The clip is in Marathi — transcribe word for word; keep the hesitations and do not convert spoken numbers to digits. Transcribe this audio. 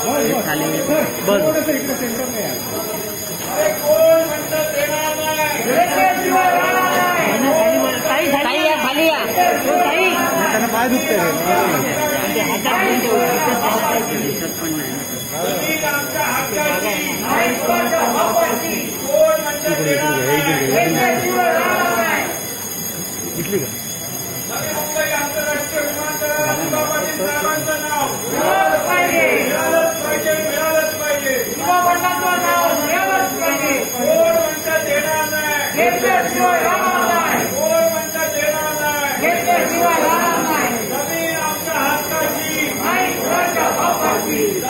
खाली बस खाली या खाली या त्यांना पाय दुखते इथली का आमच्या हक्काची